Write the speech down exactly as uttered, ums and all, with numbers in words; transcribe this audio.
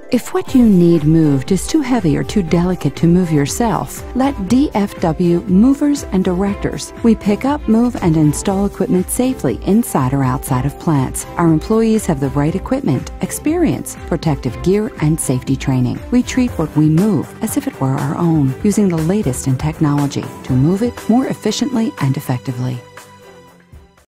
If what you need moved is too heavy or too delicate to move yourself, let D F W Movers and Erectors. We pick up, move, and install equipment safely inside or outside of plants. Our employees have the right equipment, experience, protective gear, and safety training. We treat what we move as if it were our own, using the latest in technology to move it more efficiently and effectively.